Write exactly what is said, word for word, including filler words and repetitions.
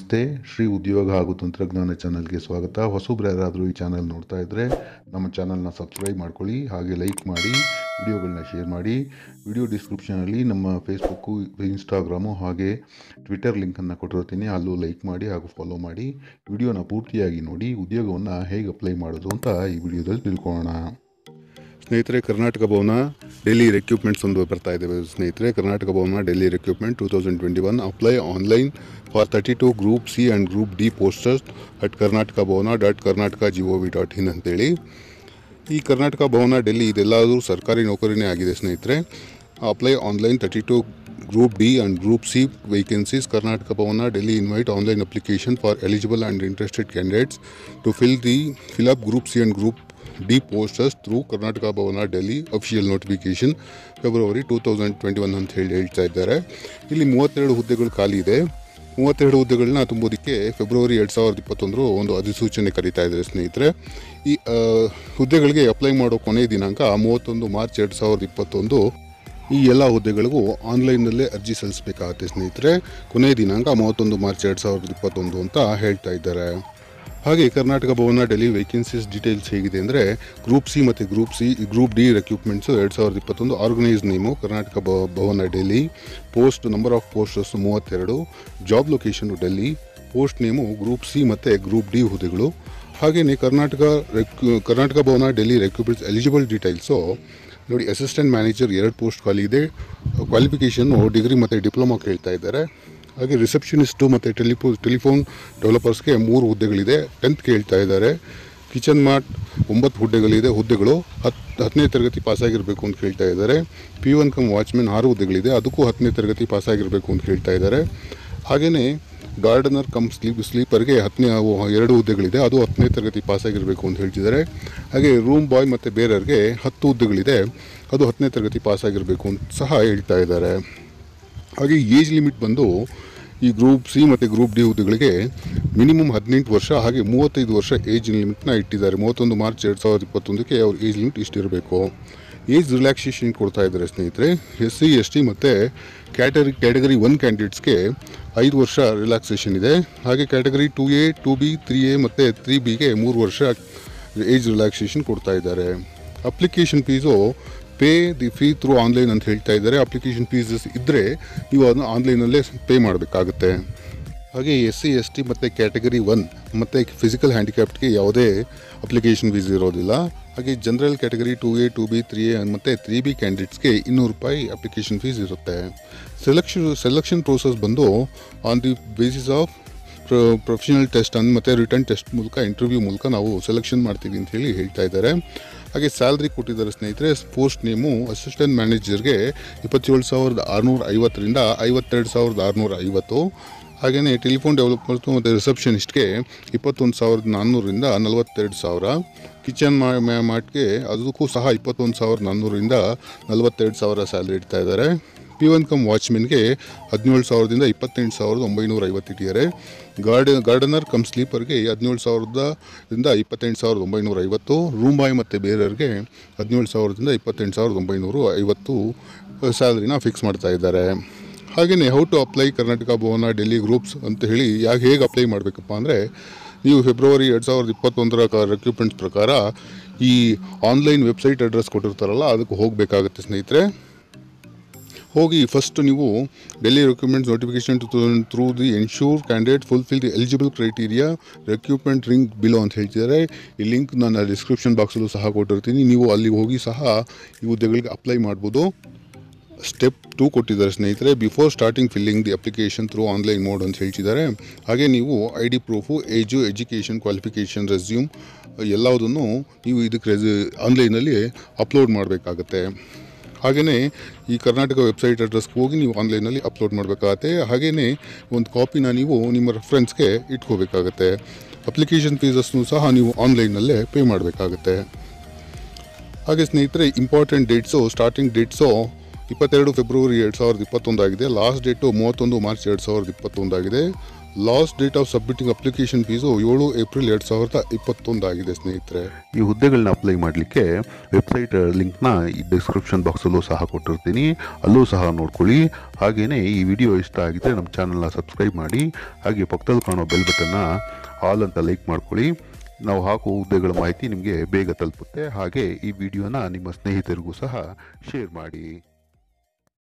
ನಮಸ್ತೆ, ಶ್ರೀ ಉದ್ಯೋಗ ಹಾಗೂ ತಂತ್ರಜ್ಞಾನ ಚಾನಲ್ಗೆ ಸ್ವಾಗತ. ಹೊಸಬ್ರು ಯಾರಾದರೂ ಈ ಚಾನಲ್ ನೋಡ್ತಾ ಇದ್ದರೆ ನಮ್ಮ ಚಾನಲ್ನ ಸಬ್ಸ್ಕ್ರೈಬ್ ಮಾಡ್ಕೊಳ್ಳಿ, ಹಾಗೆ ಲೈಕ್ ಮಾಡಿ, ವಿಡಿಯೋಗಳನ್ನ ಶೇರ್ ಮಾಡಿ. ವಿಡಿಯೋ ಡಿಸ್ಕ್ರಿಪ್ಷನಲ್ಲಿ ನಮ್ಮ ಫೇಸ್ಬುಕ್ಕು, ಇನ್ಸ್ಟಾಗ್ರಾಮು ಹಾಗೆ ಟ್ವಿಟರ್ ಲಿಂಕನ್ನು ಕೊಟ್ಟಿರ್ತೀನಿ, ಅಲ್ಲೂ ಲೈಕ್ ಮಾಡಿ ಹಾಗೂ ಫಾಲೋ ಮಾಡಿ. ವಿಡಿಯೋನ ಪೂರ್ತಿಯಾಗಿ ನೋಡಿ, ಉದ್ಯೋಗವನ್ನು ಹೇಗೆ ಅಪ್ಲೈ ಮಾಡೋದು ಅಂತ ಈ ವಿಡಿಯೋದಲ್ಲಿ ತಿಳ್ಕೊಳ್ಳೋಣ. ಸ್ನೇಹಿತರೆ, ಕರ್ನಾಟಕ ಭವನ ಡೆಲ್ಲಿ ರಿಕ್ರೂಟ್ಮೆಂಟ್ಸ್ ಒಂದು ಬರ್ತಾ ಇದ್ದೇವೆ. ಸ್ನೇಹಿತರೆ, Karnataka Bhavan Delhi recruitment two thousand twenty one apply online for thirty two group C and group D posters at Karnataka Bhavan dot Karnataka G O V dot in ಅಂತೇಳಿ. ಈ ಕರ್ನಾಟಕ ಭವನ ಡೆಲ್ಲಿ ಇದೆಲ್ಲರೂ ಸರ್ಕಾರಿ ನೌಕರಿನೇ ಆಗಿದೆ ಸ್ನೇಹಿತರೆ. Apply online thirty two group D and group C vacancies. Karnataka Bhavan Delhi invite online application for eligible and interested candidates to fill the fill up group C and group D posters through Karnataka Bhavan Delhi official notification February two thousand twenty one ಅಂತ ಹೇಳಿ ಹೇಳ್ತಾ ಇದ್ದಾರೆ. ಇಲ್ಲಿ ಮೂವತ್ತೆರಡು ಹುದ್ದೆಗಳು ಖಾಲಿ ಇದೆ. ಮೂವತ್ತೆರಡು ಹುದ್ದೆಗಳನ್ನ ತುಂಬೋದಕ್ಕೆ ಫೆಬ್ರವರಿ ಎರಡು ಸಾವಿರದ ಇಪ್ಪತ್ತೊಂದರ ಒಂದು ಅಧಿಸೂಚನೆ ಕರೀತಾ ಇದ್ದಾರೆ ಸ್ನೇಹಿತರೆ. ಈ ಹುದ್ದೆಗಳಿಗೆ ಅಪ್ಲೈ ಮಾಡೋ ಕೊನೆಯ ದಿನಾಂಕ ಮೂವತ್ತೊಂದು ಮಾರ್ಚ್ ಎರಡು ಸಾವಿರದ ಇಪ್ಪತ್ತೊಂದು. ಈ ಎಲ್ಲ ಹುದ್ದೆಗಳಿಗೂ ಆನ್ಲೈನ್ನಲ್ಲೇ ಅರ್ಜಿ ಸಲ್ಲಿಸಬೇಕಾಗುತ್ತೆ ಸ್ನೇಹಿತರೆ. ಕೊನೆಯ ದಿನಾಂಕ ಮೂವತ್ತೊಂದು ಮಾರ್ಚ್ ಎರಡು ಸಾವಿರದ ಇಪ್ಪತ್ತೊಂದು ಅಂತ ಹೇಳ್ತಾ ಇದ್ದಾರೆ. ಹಾಗೆ ಕರ್ನಾಟಕ ಭವನ ಡೆಲ್ಲಿ ವೇಕೆನ್ಸೀಸ್ ಡೀಟೇಲ್ಸ್ ಹೇಗಿದೆ ಅಂದರೆ, ಗ್ರೂಪ್ ಸಿ ಮತ್ತು group C group D recruitments ಎರಡು ಸಾವಿರದ ಇಪ್ಪತ್ತೊಂದು. Organise name Karnataka Bhavan Delhi. Post number of posters ಮೂವತ್ತೆರಡು. Job location Delhi. Post name group C ಮತ್ತು ಗ್ರೂಪ್ ಡಿ ಹುದ್ದೆಗಳು. ಹಾಗೆಯೇ ಕರ್ನಾಟಕ ರೆಕ್ಯೂ Karnataka Bhavan Delhi recruitments eligible details ನೋಡಿ. ಅಸಿಸ್ಟೆಂಟ್ ಮ್ಯಾನೇಜರ್ ಎರಡು ಪೋಸ್ಟ್ ಖಾಲಿ ಇದೆ. ಕ್ವಾಲಿಫಿಕೇಷನ್ನು ಡಿಗ್ರಿ ಮತ್ತು ಡಿಪ್ಲೊಮಾ ಕೇಳ್ತಾ ಇದ್ದಾರೆ. ಹಾಗೆ ರಿಸೆಪ್ಷನಿಸ್ಟು ಮತ್ತು ಟೆಲಿಫೋ ಟೆಲಿಫೋನ್ ಡೆವಲಪರ್ಸ್ಗೆ ಮೂರು ಹುದ್ದೆಗಳಿದೆ, ಟೆಂತ್ ಕೇಳ್ತಾ ಇದ್ದಾರೆ. ಕಿಚನ್ ಮಾರ್ಟ್ ಒಂಬತ್ತು ಹುದ್ದೆಗಳಿದೆ. ಹುದ್ದೆಗಳು ಹತ್ತು ಹತ್ತನೇ ತರಗತಿ ಪಾಸಾಗಿರಬೇಕು ಅಂತ ಕೇಳ್ತಾ ಇದ್ದಾರೆ. ಪಿ ಒನ್ ಕಮ್ ವಾಚ್ಮೆನ್ ಆರು ಹುದ್ದೆಗಳಿದೆ, ಅದಕ್ಕೂ ಹತ್ತನೇ ತರಗತಿ ಪಾಸಾಗಿರಬೇಕು ಅಂತ ಕೇಳ್ತಾ ಇದ್ದಾರೆ. ಹಾಗೆಯೇ ಗಾರ್ಡನರ್ ಕಮ್ ಸ್ಲೀಪ್ ಸ್ಲೀಪರ್ಗೆ ಹತ್ತನೇ ಎರಡು ಹುದ್ದೆಗಳಿದೆ, ಅದು ಹತ್ತನೇ ತರಗತಿ ಪಾಸಾಗಿರಬೇಕು ಅಂತ ಹೇಳ್ತಿದ್ದಾರೆ. ಹಾಗೆ ರೂಮ್ ಬಾಯ್ ಮತ್ತು ಬೇರೆಯವ್ರಿಗೆ ಹತ್ತು ಹುದ್ದೆಗಳಿದೆ, ಅದು ಹತ್ತನೇ ತರಗತಿ ಪಾಸಾಗಿರಬೇಕು ಅಂತ ಸಹ ಹೇಳ್ತಾ ಇದ್ದಾರೆ. ಹಾಗೆ ಏಜ್ ಲಿಮಿಟ್ ಬಂದು ಈ ಗ್ರೂಪ್ ಸಿ ಮತ್ತು ಗ್ರೂಪ್ ಡಿ ಹುದ್ದೆಗಳಿಗೆ ಮಿನಿಮಮ್ ಹದಿನೆಂಟು ವರ್ಷ ಹಾಗೆ ಮೂವತ್ತೈದು ವರ್ಷ ಏಜ್ ಲಿಮಿಟ್ನ ಇಟ್ಟಿದ್ದಾರೆ. ಮೂವತ್ತೊಂದು ಮಾರ್ಚ್ ಎರಡು ಸಾವಿರದ ಇಪ್ಪತ್ತೊಂದಕ್ಕೆ ಅವ್ರ ಏಜ್ ಲಿಮಿಟ್ ಇಷ್ಟಿರಬೇಕು. ಏಜ್ ರಿಲ್ಯಾಕ್ಸೇಷನ್ ಕೊಡ್ತಾ ಇದ್ದಾರೆ ಸ್ನೇಹಿತರೆ. ಎಸ್ ಸಿ ಎಸ್ ಟಿ ಮತ್ತು ಕ್ಯಾಟಗರಿ ಕ್ಯಾಟಗರಿ ಒನ್ ಕ್ಯಾಂಡಿಡೇಟ್ಸ್ಗೆ ಐದು ವರ್ಷ ರಿಲ್ಯಾಕ್ಸೇಷನ್ ಇದೆ. ಹಾಗೆ category two A two B three A ಮತ್ತು ತ್ರೀ ಬಿಗೆ ಮೂರು ವರ್ಷ ಏಜ್ ರಿಲ್ಯಾಕ್ಸೇಷನ್ ಕೊಡ್ತಾ ಇದ್ದಾರೆ. Application fees pay the fee through online ಅಂತ ಹೇಳ್ತಾ ಇದ್ದಾರೆ. ಅಪ್ಲಿಕೇಶನ್ ಫೀಸಸ್ ಇದ್ದರೆ ನೀವು ಅದನ್ನು ಆನ್ಲೈನಲ್ಲೇ ಪೇ ಮಾಡಬೇಕಾಗುತ್ತೆ. ಹಾಗೆ ಎಸ್ ಸಿ ಎಸ್ ಟಿ ಮತ್ತು ಕ್ಯಾಟಗರಿ ಒನ್ ಮತ್ತು ಫಿಸಿಕಲ್ ಹ್ಯಾಂಡಿಕ್ಯಾಪ್ಟ್ಗೆ ಯಾವುದೇ ಅಪ್ಲಿಕೇಶನ್ ಫೀಸ್ ಇರೋದಿಲ್ಲ. ಹಾಗೆ general category two A two B three A ಮತ್ತು ತ್ರೀ ಬಿ ಕ್ಯಾಂಡಿಡೇಟ್ಸ್ಗೆ ಇನ್ನೂರು ರೂಪಾಯಿ ಅಪ್ಲಿಕೇಶನ್ ಫೀಸ್ ಇರುತ್ತೆ. ಸೆಲೆಕ್ಷನ್ ಸೆಲೆಕ್ಷನ್ ಪ್ರೋಸೆಸ್ ಬಂದು on the basis of professional test ಅನ್ನು ಮತ್ತು ರಿಟರ್ನ್ ಟೆಸ್ಟ್ ಮೂಲಕ ಇಂಟರ್ವ್ಯೂ ಮೂಲಕ ನಾವು ಸೆಲೆಕ್ಷನ್ ಮಾಡ್ತೀವಿ ಅಂತ ಹೇಳಿ ಹೇಳ್ತಾ ಇದ್ದಾರೆ. ಹಾಗೆ ಸ್ಯಾಲ್ರಿ ಕೊಟ್ಟಿದ್ದಾರೆ ಸ್ನೇಹಿತರೆ. ಪೋಸ್ಟ್ ನೇಮು ಅಸಿಸ್ಟೆಂಟ್ ಮ್ಯಾನೇಜರ್ಗೆ ಇಪ್ಪತ್ತೇಳು ಸಾವಿರದ ಆರುನೂರ ಐವತ್ತರಿಂದ ಐವತ್ತೆರಡು ಸಾವಿರದ ಆರುನೂರ ಐವತ್ತು. ಹಾಗೆಯೇ ಟೆಲಿಫೋನ್ ಡೆವಲಪರ್ಸು ಮತ್ತು ರಿಸೆಪ್ಷನಿಸ್ಟ್ಗೆ ಇಪ್ಪತ್ತೊಂದು ಸಾವಿರದ ನಾನ್ನೂರರಿಂದ ನಲವತ್ತೆರಡು ಸಾವಿರ. ಕಿಚನ್ ಮಾರ್ಟ್ಗೆ ಅದಕ್ಕೂ ಸಹ ಇಪ್ಪತ್ತೊಂದು ಸಾವಿರದ ನಾನ್ನೂರರಿಂದ ನಲವತ್ತೆರಡು ಸಾವಿರ ಸ್ಯಾಲ್ರಿ ಇಡ್ತಾ ಇದ್ದಾರೆ. ಪಿ ಒನ್ ಕಮ್ ವಾಚ್ಮೆನ್ಗೆ ಹದಿನೇಳು ಸಾವಿರದಿಂದ ಇಪ್ಪತ್ತೆಂಟು ಸಾವಿರದ ಒಂಬೈನೂರ ಐವತ್ತು ಇಟ್ಟಿದ್ದಾರೆ. ಗಾರ್ಡ ಗಾರ್ಡನರ್ ಕಮ್ ಸ್ಲೀಪರ್ಗೆ ಹದಿನೇಳು ಸಾವಿರದಿಂದ ಇಪ್ಪತ್ತೆಂಟು ಸಾವಿರದ ಒಂಬೈನೂರ ಐವತ್ತು. ರೂಮ್ ಬಾಯ್ ಮತ್ತು ಬೇರೆಯವ್ರಿಗೆ ಹದಿನೇಳು ಸಾವಿರದಿಂದ ಇಪ್ಪತ್ತೆಂಟು ಸಾವಿರದ ಒಂಬೈನೂರು ಐವತ್ತು ಸ್ಯಾಲ್ರಿನ ಫಿಕ್ಸ್ ಮಾಡ್ತಾ ಇದ್ದಾರೆ. ಹಾಗೆಯೇ how to apply Karnataka Bhavan Delhi groups ಅಂತ ಹೇಳಿ ಯಾಕೆ ಹೇಗೆ ಅಪ್ಲೈ ಮಾಡಬೇಕಪ್ಪ ಅಂದರೆ, ನೀವು ಫೆಬ್ರವರಿ ಎರಡು ಸಾವಿರದ ಇಪ್ಪತ್ತೊಂದರ ಕ ರಿಕ್ರೂಟ್ಮೆಂಟ್ಸ್ ಪ್ರಕಾರ ಈ ಆನ್ಲೈನ್ ವೆಬ್ಸೈಟ್ ಅಡ್ರೆಸ್ ಕೊಟ್ಟಿರ್ತಾರಲ್ಲ, ಅದಕ್ಕೆ ಹೋಗಬೇಕಾಗುತ್ತೆ ಸ್ನೇಹಿತರೆ. ಹೋಗಿ ಫಸ್ಟ್ ನೀವು Delhi recruitment notification two thousand through the ensure candidate fulfil the eligible criteria recruitment link below ಅಂತ ಹೇಳ್ತಿದ್ದಾರೆ. ಈ ಲಿಂಕ್ ನಾನು ಡಿಸ್ಕ್ರಿಪ್ಷನ್ ಬಾಕ್ಸಲ್ಲೂ ಸಹ ಕೊಟ್ಟಿರ್ತೀನಿ, ನೀವು ಅಲ್ಲಿ ಹೋಗಿ ಸಹ ಈ ಹುದ್ದೆಗಳಿಗೆ ಅಪ್ಲೈ ಮಾಡ್ಬೋದು. ಸ್ಟೆಪ್ ಟೂ ಕೊಟ್ಟಿದ್ದಾರೆ ಸ್ನೇಹಿತರೆ. Before starting filling the application through online mode ಅಂತ ಹೇಳ್ತಿದ್ದಾರೆ. ಹಾಗೆ ನೀವು I D proof, age, education qualification, resume ಎಲ್ಲದನ್ನು ನೀವು ಇದಕ್ಕೆ ರೆಸ್ಯೂ ಆನ್ಲೈನಲ್ಲಿ ಅಪ್ಲೋಡ್ ಮಾಡಬೇಕಾಗತ್ತೆ. ಹಾಗೆಯೇ ಈ ಕರ್ನಾಟಕ ವೆಬ್ಸೈಟ್ ಅಡ್ರೆಸ್ಗೆ ಹೋಗಿ ನೀವು ಆನ್ಲೈನಲ್ಲಿ ಅಪ್ಲೋಡ್ ಮಾಡಬೇಕಾಗತ್ತೆ. ಹಾಗೆಯೇ ಒಂದು ಕಾಪಿನ ನೀವು ನಿಮ್ಮ ರೆಫರೆನ್ಸ್ಗೆ ಇಟ್ಕೋಬೇಕಾಗತ್ತೆ. ಅಪ್ಲಿಕೇಶನ್ ಫೀಸಸ್ನು ಸಹ ನೀವು ಆನ್ಲೈನಲ್ಲೇ ಪೇ ಮಾಡಬೇಕಾಗತ್ತೆ. ಹಾಗೆ ಸ್ನೇಹಿತರೆ, ಇಂಪಾರ್ಟೆಂಟ್ ಡೇಟ್ಸು ಸ್ಟಾರ್ಟಿಂಗ್ ಡೇಟ್ಸು ಇಪ್ಪತ್ತೆರಡು ಫೆಬ್ರವರಿ ಎರಡು ಸಾವಿರದ ಇಪ್ಪತ್ತೊಂದಾಗಿದೆ. ಲಾಸ್ಟ್ ಡೇಟು ಮೂವತ್ತೊಂದು ಮಾರ್ಚ್ ಎರಡು ಸಾವಿರದ ಇಪ್ಪತ್ತೊಂದಾಗಿದೆ. Last date of submitting application fees ಏಳು ಏಪ್ರಿಲ್ ಎರಡು ಸಾವಿರದ ಇಪ್ಪತ್ತೊಂದು ಆಗಿದೆ ಸ್ನೇಹಿತರೆ. ಈ ಹುದ್ದೆಗಳನ್ನ ಅಪ್ಲೈ ಮಾಡಲಿಕ್ಕೆ ವೆಬ್ಸೈಟ್ ಲಿಂಕ್ನ ಈ ಡಿಸ್ಕ್ರಿಪ್ಷನ್ ಬಾಕ್ಸಲ್ಲೂ ಸಹ ಕೊಟ್ಟಿರ್ತೀನಿ, ಅಲ್ಲೂ ಸಹ ನೋಡ್ಕೊಳ್ಳಿ. ಹಾಗೆಯೇ ಈ ವಿಡಿಯೋ ಇಷ್ಟ ಆಗಿದ್ದರೆ ನಮ್ಮ ಚಾನಲ್ನ ಸಬ್ಸ್ಕ್ರೈಬ್ ಮಾಡಿ, ಹಾಗೆ ಪಕ್ಕದಲ್ಲಿ ಕಾಣೋ ಬೆಲ್ ಬಟನ್ನ ಆಲ್ ಅಂತ ಲೈಕ್ ಮಾಡ್ಕೊಳ್ಳಿ. ನಾವು ಹಾಕೋ ಹುದ್ದೆಗಳ ಮಾಹಿತಿ ನಿಮಗೆ ಬೇಗ ತಲುಪುತ್ತೆ. ಹಾಗೆ ಈ ವಿಡಿಯೋನ ನಿಮ್ಮ ಸ್ನೇಹಿತರಿಗೂ ಸಹ ಶೇರ್ ಮಾಡಿ.